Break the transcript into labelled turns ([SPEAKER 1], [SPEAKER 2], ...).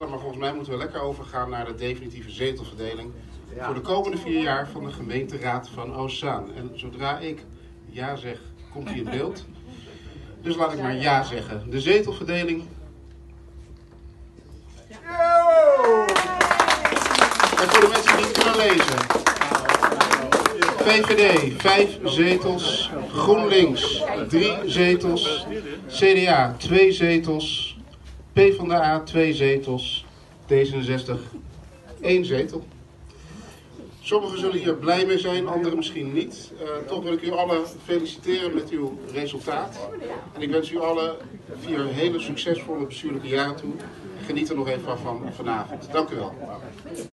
[SPEAKER 1] Maar volgens mij moeten we lekker overgaan naar de definitieve zetelverdeling voor de komende 4 jaar van de gemeenteraad van Oostzaan. En zodra ik ja zeg, komt hij in beeld. Dus laat ik maar ja zeggen. De zetelverdeling. En voor de mensen die het kunnen lezen. VVD 5 zetels, GroenLinks 3 zetels, CDA 2 zetels, PvdA 2 zetels, D66 1 zetel. Sommigen zullen hier blij mee zijn, anderen misschien niet. Toch wil ik u allen feliciteren met uw resultaat. En ik wens u allen 4 hele succesvolle bestuurlijke jaren toe. Geniet er nog even van vanavond. Dank u wel.